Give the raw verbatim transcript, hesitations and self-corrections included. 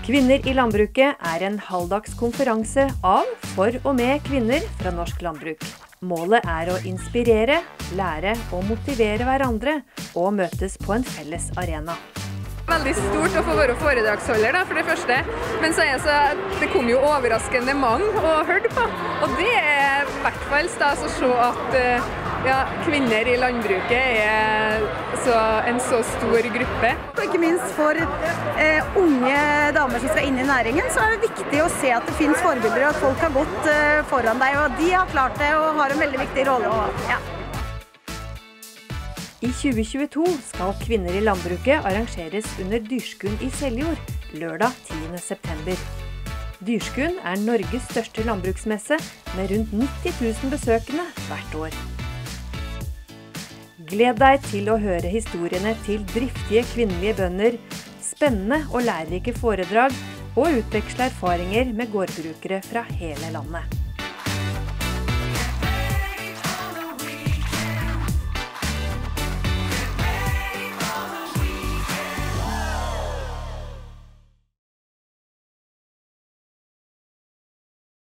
Kvinner i landbruket er en halvdags konferanse av, for og med kvinner fra norsk landbruk. Målet er å inspirere, lære og motivere hverandre og møtes på en felles arena. Veldig stort å få være foredragsholder da, for det første, men så er det, så, det kom jo overraskende mange å høre på, og det er i hvert fall stas å se at ja, kvinner i landbruket er så, en så stor gruppe. Og ikke minst for eh, unge damer som skal inn i næringen, så er det viktig å se at det finnes forbilder og at folk har gått eh, foran deg, og de har klart det og har en veldig viktig rolle. Og, ja. I tjue tjueto skal Kvinner i landbruket arrangeres under Dyrskuen i Seljord, lørdag tiende september. Dyrskuen er Norges største landbruksmesse med rundt nitti tusen besøkende hvert år. Gled deg til å høre historiene til driftige kvinnelige bønder, spennende og lærerike foredrag og utveksle erfaringer med gårdbrukere fra hele landet.